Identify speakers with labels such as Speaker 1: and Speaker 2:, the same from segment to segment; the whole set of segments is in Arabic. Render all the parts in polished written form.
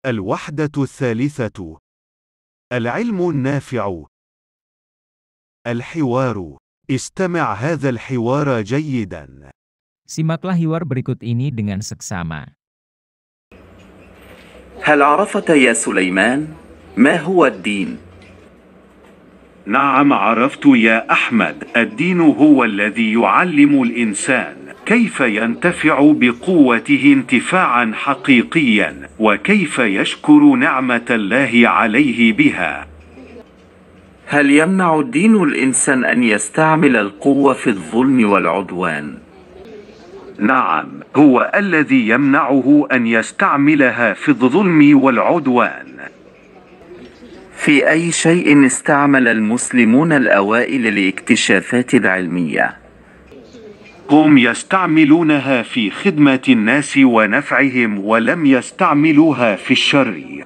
Speaker 1: الوحدة الثالثة. العلم النافع. الحوار. استمع هذا الحوار جيدا.
Speaker 2: Simaklah hiwar berikut ini dengan seksama.
Speaker 3: هل عرفت يا سليمان ما هو الدين؟
Speaker 4: نعم عرفت يا أحمد، الدين هو الذي يعلم الإنسان كيف ينتفع بقوته انتفاعا حقيقيا، وكيف يشكر نعمة الله عليه بها.
Speaker 3: هل يمنع الدين الإنسان أن يستعمل القوة في الظلم والعدوان؟
Speaker 4: نعم، هو الذي يمنعه أن يستعملها في الظلم والعدوان.
Speaker 3: في أي شيء استعمل المسلمون الأوائل الاكتشافات العلمية؟
Speaker 4: هم يستعملونها في خدمة الناس ونفعهم، ولم يستعملوها في الشر.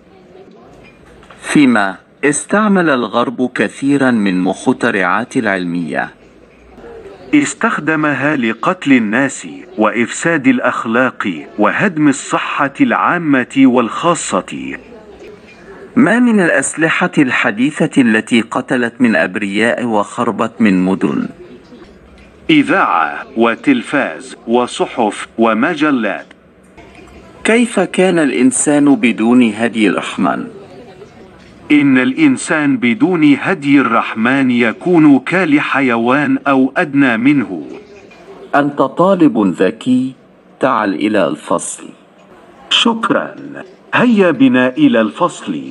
Speaker 3: فيما استعمل الغرب كثيرا من مخترعات العلمية؟
Speaker 4: استخدمها لقتل الناس وإفساد الأخلاق وهدم الصحة العامة والخاصة.
Speaker 3: ما من الأسلحة الحديثة التي قتلت من أبرياء وخربت من مدن؟
Speaker 4: إذاعة وتلفاز وصحف ومجلات.
Speaker 3: كيف كان الإنسان بدون هدي الرحمن؟
Speaker 4: إن الإنسان بدون هدي الرحمن يكون كالحيوان أو أدنى منه.
Speaker 3: أنت طالب ذكي، تعال إلى الفصل.
Speaker 4: شكرا، هيا بنا إلى الفصل.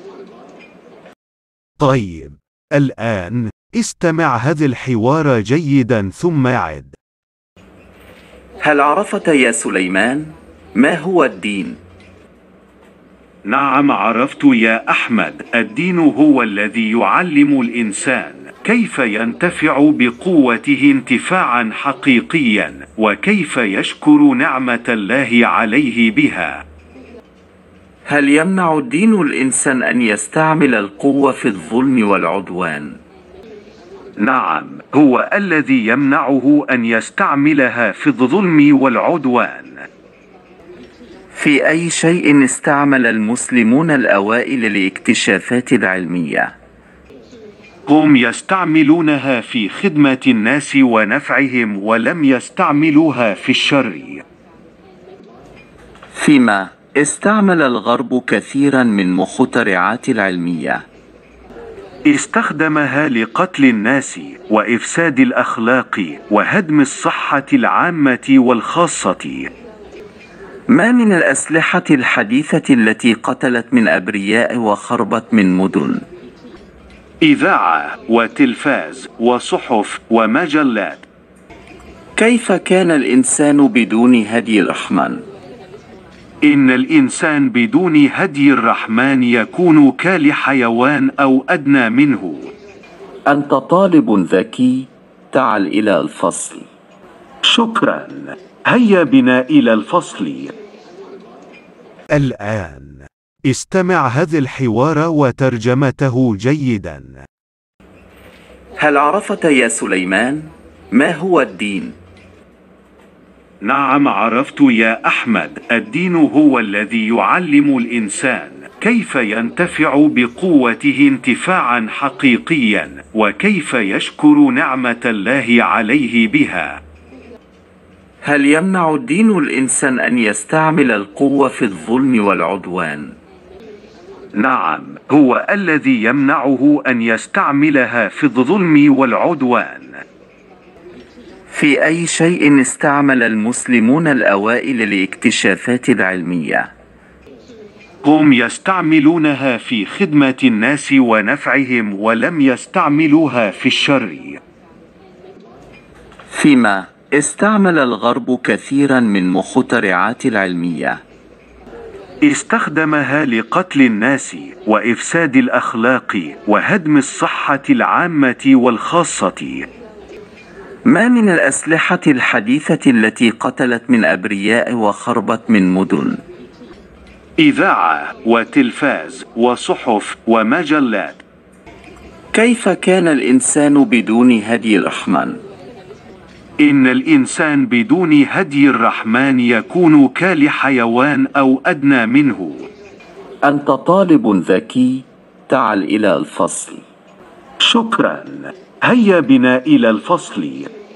Speaker 1: طيب، الآن استمع هذا الحوار جيدا ثم عد.
Speaker 3: هل عرفت يا سليمان ما هو الدين؟
Speaker 4: نعم عرفت يا أحمد، الدين هو الذي يعلم الإنسان كيف ينتفع بقوته انتفاعا حقيقيا، وكيف يشكر نعمة الله عليه بها.
Speaker 3: هل يمنع الدين الإنسان أن يستعمل القوة في الظلم والعدوان؟
Speaker 4: نعم، هو الذي يمنعه أن يستعملها في الظلم والعدوان.
Speaker 3: في أي شيء استعمل المسلمون الأوائل الاكتشافات العلمية؟
Speaker 4: هم يستعملونها في خدمة الناس ونفعهم، ولم يستعملوها في الشر.
Speaker 3: فيما استعمل الغرب كثيرا من مخترعات العلمية؟
Speaker 4: استخدمها لقتل الناس وإفساد الأخلاق وهدم الصحة العامة والخاصة.
Speaker 3: ما من الأسلحة الحديثة التي قتلت من أبرياء وخربت من مدن؟
Speaker 4: إذاعة وتلفاز وصحف ومجلات.
Speaker 3: كيف كان الإنسان بدون هدي الرحمن؟
Speaker 4: إن الإنسان بدون هدي الرحمن يكون كالحيوان أو أدنى منه.
Speaker 3: أنت طالب ذكي، تعال إلى الفصل.
Speaker 4: شكرا، هيا بنا إلى الفصل.
Speaker 1: الآن استمع هذا الحوار وترجمته جيدا.
Speaker 3: هل عرفت يا سليمان ما هو الدين؟
Speaker 4: نعم عرفت يا أحمد، الدين هو الذي يعلم الإنسان كيف ينتفع بقوته انتفاعا حقيقيا، وكيف يشكر نعمة الله عليه بها.
Speaker 3: هل يمنع الدين الإنسان أن يستعمل القوة في الظلم والعدوان؟
Speaker 4: نعم، هو الذي يمنعه أن يستعملها في الظلم والعدوان.
Speaker 3: في أي شيء استعمل المسلمون الأوائل الاكتشافات العلمية؟
Speaker 4: هم يستعملونها في خدمة الناس ونفعهم، ولم يستعملوها في الشر.
Speaker 3: فيما استعمل الغرب كثيرا من مخترعات العلمية؟
Speaker 4: استخدمها لقتل الناس وإفساد الأخلاق وهدم الصحة العامة والخاصة.
Speaker 3: ما من الأسلحة الحديثة التي قتلت من أبرياء وخربت من مدن؟
Speaker 4: إذاعة وتلفاز وصحف ومجلات.
Speaker 3: كيف كان الإنسان بدون هدي الرحمن؟
Speaker 4: إن الإنسان بدون هدي الرحمن يكون كالحيوان أو أدنى منه.
Speaker 3: أنت طالب ذكي، تعال إلى الفصل.
Speaker 4: شكرا. هيا بنا إلى الفصل.